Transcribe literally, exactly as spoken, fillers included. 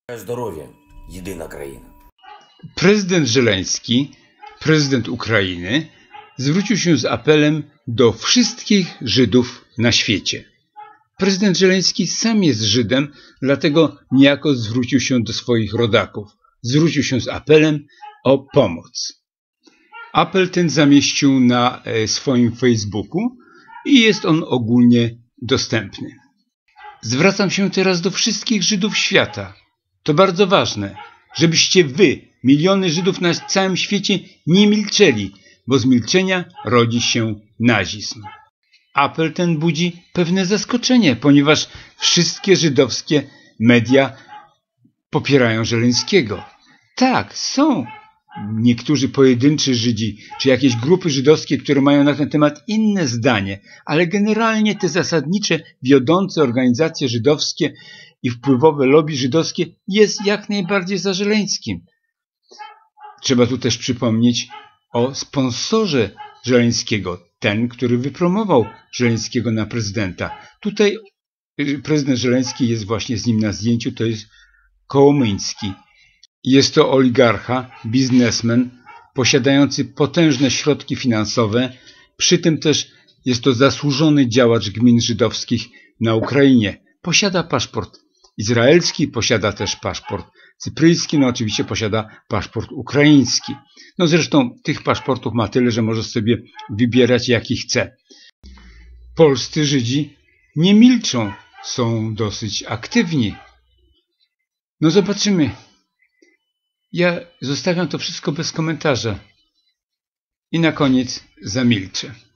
Zdrowie, jedyna kraina. Prezydent Żeleński, prezydent Ukrainy, zwrócił się z apelem do wszystkich Żydów na świecie. Prezydent Żeleński sam jest Żydem, dlatego niejako zwrócił się do swoich rodaków. Zwrócił się z apelem o pomoc. Apel ten zamieścił na swoim Facebooku i jest on ogólnie dostępny. Zwracam się teraz do wszystkich Żydów świata. To bardzo ważne, żebyście wy, miliony Żydów na całym świecie, nie milczeli, bo z milczenia rodzi się nazizm. Apel ten budzi pewne zaskoczenie, ponieważ wszystkie żydowskie media popierają Żeleńskiego. Tak, są niektórzy pojedynczy Żydzi, czy jakieś grupy żydowskie, które mają na ten temat inne zdanie, ale generalnie te zasadnicze, wiodące organizacje żydowskie i wpływowe lobby żydowskie jest jak najbardziej za Żeleńskim. Trzeba tu też przypomnieć o sponsorze Żeleńskiego, ten, który wypromował Żeleńskiego na prezydenta. Tutaj prezydent Żeleński jest właśnie z nim na zdjęciu, to jest Kołomyński. Jest to oligarcha, biznesmen, posiadający potężne środki finansowe, przy tym też jest to zasłużony działacz gmin żydowskich na Ukrainie. Posiada paszport izraelski, posiada też paszport cypryjski, no oczywiście posiada paszport ukraiński. No zresztą tych paszportów ma tyle, że może sobie wybierać jaki chce. Polscy Żydzi nie milczą, są dosyć aktywni. No zobaczymy. Ja zostawiam to wszystko bez komentarza i na koniec zamilczę.